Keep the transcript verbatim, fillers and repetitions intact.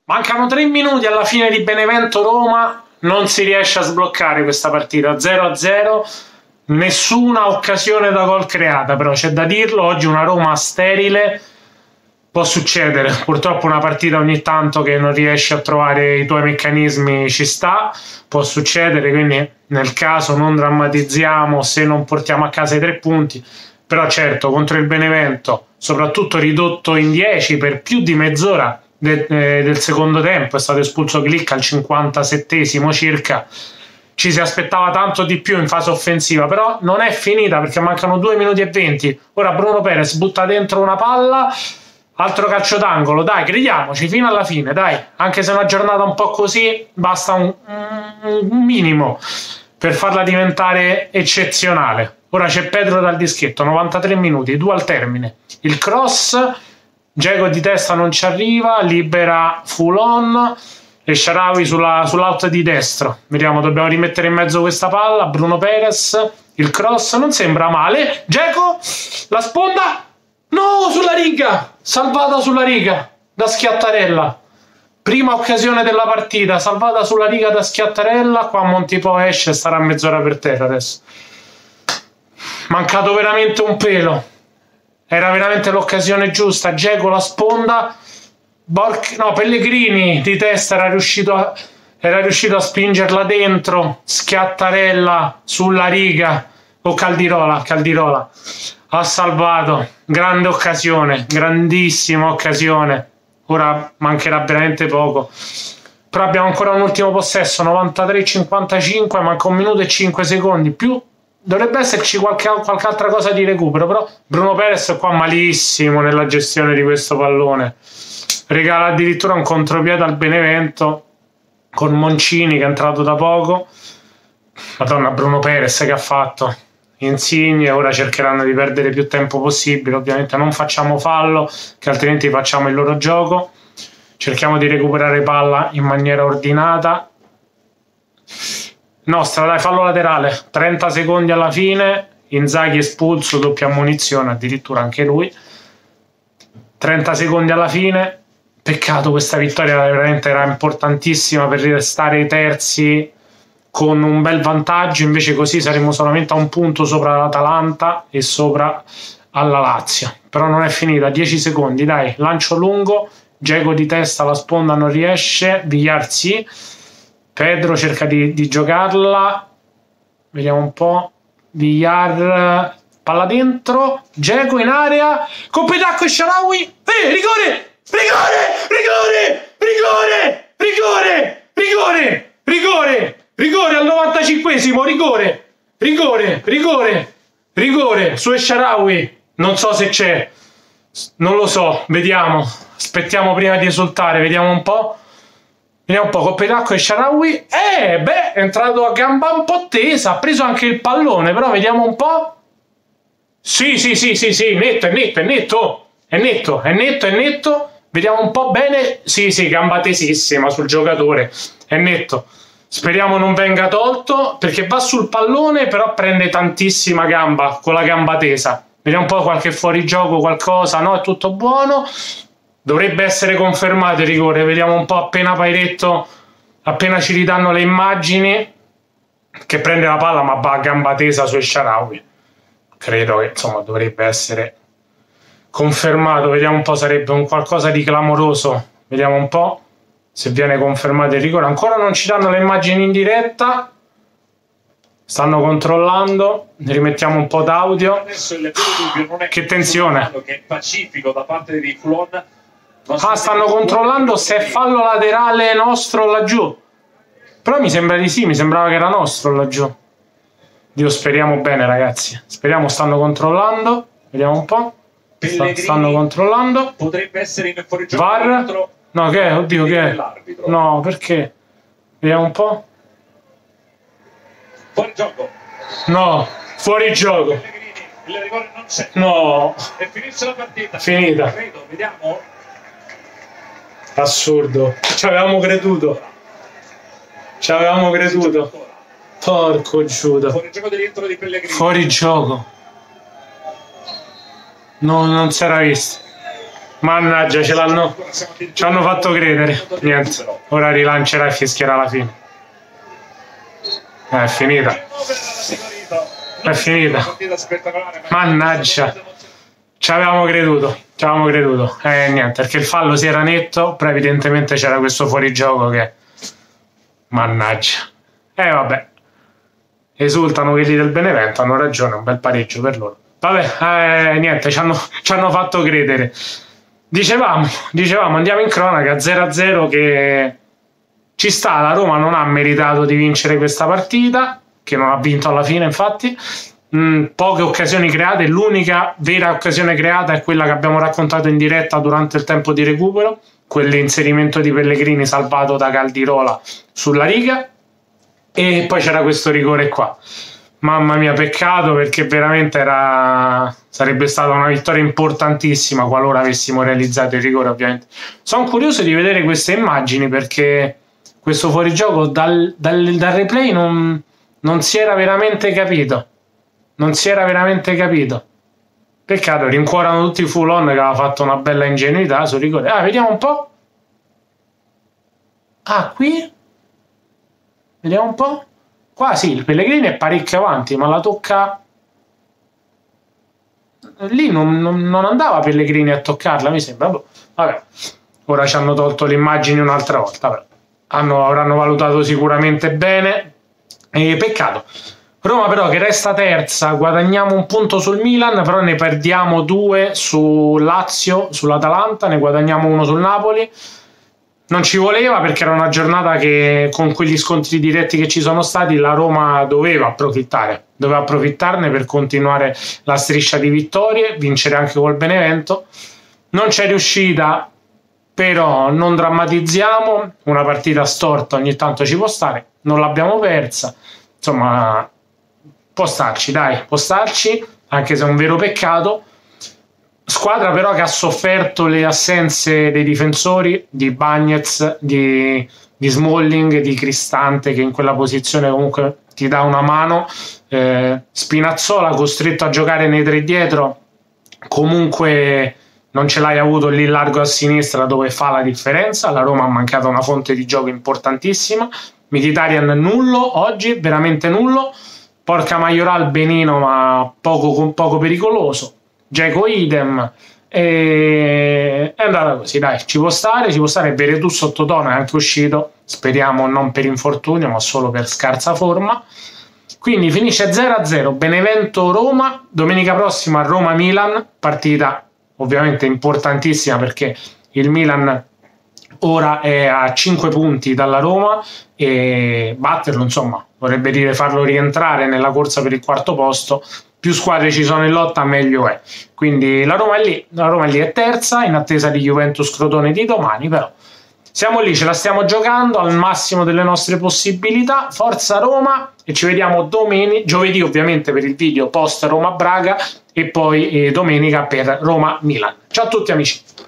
Mancano tre minuti alla fine di Benevento-Roma, non si riesce a sbloccare questa partita, zero a zero, nessuna occasione da gol creata, però c'è da dirlo, oggi una Roma sterile, può succedere, purtroppo una partita ogni tanto che non riesci a trovare i tuoi meccanismi ci sta, può succedere, quindi nel caso non drammatizziamo se non portiamo a casa i tre punti, però certo contro il Benevento, soprattutto ridotto in dieci per più di mezz'ora De, eh, del secondo tempo, è stato espulso Glick al cinquantasettesimo circa, ci si aspettava tanto di più in fase offensiva, però non è finita perché mancano due minuti e venti. Ora Bruno Perez butta dentro una palla, altro calcio d'angolo, dai, crediamoci fino alla fine, dai, anche se è una giornata un po' così, basta un, un minimo per farla diventare eccezionale. Ora c'è Pedro dal dischetto, novantatré minuti, due al termine, il cross, Dzeko di testa non ci arriva, libera Fulon e Shaarawy sulla, sull'out di destro. Vediamo, dobbiamo rimettere in mezzo questa palla. Bruno Perez, il cross non sembra male. Dzeko, la sponda, no, sulla riga, salvata sulla riga da Schiattarella. Prima occasione della partita, salvata sulla riga da Schiattarella. Qua Montipò esce e starà mezz'ora per terra adesso. Mancato veramente un pelo. Era veramente l'occasione giusta. Dzeko la sponda, Bork, no, Pellegrini di testa era riuscito, a, era riuscito a spingerla dentro. Schiattarella sulla riga, o Caldirola, Caldirola ha salvato. Grande occasione, grandissima occasione. Ora mancherà veramente poco, però abbiamo ancora un ultimo possesso, novantatré cinquantacinque, manca un minuto e cinque secondi più. Dovrebbe esserci qualche, qualche altra cosa di recupero, però Bruno Perez è qua malissimo nella gestione di questo pallone. Regala addirittura un contropiede al Benevento con Moncini che è entrato da poco. Madonna, Bruno Perez che ha fatto? Insigne, ora cercheranno di perdere più tempo possibile. Ovviamente non facciamo fallo, che altrimenti facciamo il loro gioco. Cerchiamo di recuperare palla in maniera ordinata. Nostra, dai, fallo laterale, trenta secondi alla fine, Inzaghi espulso, doppia ammonizione, addirittura anche lui. trenta secondi alla fine, peccato, questa vittoria veramente era importantissima per restare terzi con un bel vantaggio, invece così saremmo solamente a un punto sopra l'Atalanta e sopra alla Lazio. Però non è finita, dieci secondi, dai, lancio lungo, Dzeko di testa, la sponda non riesce, Villar sì. Pedro cerca di, di giocarla, vediamo un po', Villar, palla dentro, Dzeko in area, colpo d'acqua e Shaarawy, eh, rigore, rigore, rigore, rigore, rigore, rigore, rigore, rigore al novantacinquesimo, rigore, rigore, rigore, rigore su Shaarawy, non so se c'è, non lo so, vediamo, aspettiamo prima di esultare, vediamo un po'. Vediamo un po', colpo d'acqua e Shaarawy, eh, beh, è entrato a gamba un po' tesa, ha preso anche il pallone, però vediamo un po'. Sì, sì, sì, sì, sì, netto, è netto, è netto, è netto, è netto, è netto, vediamo un po' bene, sì, sì, gamba tesissima sul giocatore, è netto. Speriamo non venga tolto, perché va sul pallone, però prende tantissima gamba, con la gamba tesa. Vediamo un po' qualche fuorigioco, qualcosa, no, è tutto buono. Dovrebbe essere confermato il rigore, vediamo un po' appena Pairetto, appena ci ridanno le immagini, che prende la palla ma va a gamba tesa su Shaarawy. Credo che insomma dovrebbe essere confermato, vediamo un po', sarebbe un qualcosa di clamoroso, vediamo un po' se viene confermato il rigore. Ancora non ci danno le immagini in diretta, stanno controllando, rimettiamo un po' d'audio. Che tensione, che è pacifico da parte di Fulon. Ah, stanno controllando se è fallo laterale nostro laggiù. Però mi sembra di sì, mi sembrava che era nostro laggiù. Dio, speriamo bene, ragazzi. Speriamo, stanno controllando. Vediamo un po'. Sta, stanno controllando. Potrebbe essere in fuorigioco. V A R. No, che è? Oddio, che è? No, perché? Vediamo un po'. Fuori gioco. No, fuori gioco. Il rigore non c'è. No. E finisce la partita. Finita. Credo, vediamo. Assurdo, ci avevamo creduto, ci avevamo creduto, porco Giuda, fuori gioco di rientro di Pellegrini, fuori gioco, no, non si era visto, Mannaggia, ce l'hanno, ci hanno fatto credere. Niente, ora rilancerà e fischierà la fine. Eh, è finita. È finita. Mannaggia. Ci avevamo creduto. Ci avevamo creduto. Eh, niente, perché il fallo si era netto, però evidentemente c'era questo fuorigioco che... Mannaggia. Eh, vabbè. Esultano quelli del Benevento, hanno ragione, un bel pareggio per loro. Vabbè, eh, niente, ci hanno, ci hanno fatto credere. Dicevamo, dicevamo, andiamo in cronaca, zero a zero, che ci sta, la Roma non ha meritato di vincere questa partita, che non ha vinto alla fine infatti, mm, poche occasioni create, l'unica vera occasione creata è quella che abbiamo raccontato in diretta durante il tempo di recupero, quell'inserimento di Pellegrini salvato da Caldirola sulla riga, e poi c'era questo rigore qua. Mamma mia, peccato, perché veramente era... sarebbe stata una vittoria importantissima qualora avessimo realizzato il rigore, ovviamente. Sono curioso di vedere queste immagini, perché questo fuorigioco dal, dal, dal replay non, non si era veramente capito. Non si era veramente capito. Peccato, rincuorano tutti i full on che aveva fatto una bella ingenuità sul rigore. Ah, vediamo un po'. Ah, qui? Vediamo un po'. Qua sì, il Pellegrini è parecchio avanti, ma la tocca... Lì non, non, non andava Pellegrini a toccarla, mi sembra. Vabbè, ora ci hanno tolto le immagini un'altra volta. Vabbè. Hanno, avranno valutato sicuramente bene. E peccato. Roma però che resta terza, guadagniamo un punto sul Milan, però ne perdiamo due su Lazio, sull'Atalanta, ne guadagniamo uno sul Napoli. Non ci voleva, perché era una giornata che con quegli scontri diretti che ci sono stati la Roma doveva approfittare, doveva approfittarne per continuare la striscia di vittorie, vincere anche col Benevento. Non c'è riuscita, però non drammatizziamo, una partita storta ogni tanto ci può stare, non l'abbiamo persa, insomma può starci, dai, può starci, anche se è un vero peccato. Squadra però che ha sofferto le assenze dei difensori, di Bagnez, di, di Smalling, di Cristante, che in quella posizione comunque ti dà una mano. Eh, Spinazzola costretto a giocare nei tre dietro, comunque non ce l'hai avuto lì largo a sinistra dove fa la differenza. La Roma ha mancato una fonte di gioco importantissima. Mkhitaryan nullo oggi, veramente nullo. Porca Majoral benino, ma poco, poco pericoloso. Dzeko idem, e è andata così, dai, ci può stare, ci può stare. Veretù sottotono è anche uscito, speriamo non per infortunio ma solo per scarsa forma. Quindi finisce zero a zero, Benevento-Roma, domenica prossima Roma-Milan, partita ovviamente importantissima perché il Milan ora è a cinque punti dalla Roma e batterlo, insomma, vorrebbe dire farlo rientrare nella corsa per il quarto posto. Più squadre ci sono in lotta, meglio è. Quindi la Roma è lì, la Roma è lì, è terza, in attesa di Juventus-Crotone di domani, però siamo lì, ce la stiamo giocando al massimo delle nostre possibilità. Forza Roma, e ci vediamo domenica, giovedì ovviamente per il video post Roma-Braga e poi eh, domenica per Roma-Milan. Ciao a tutti amici!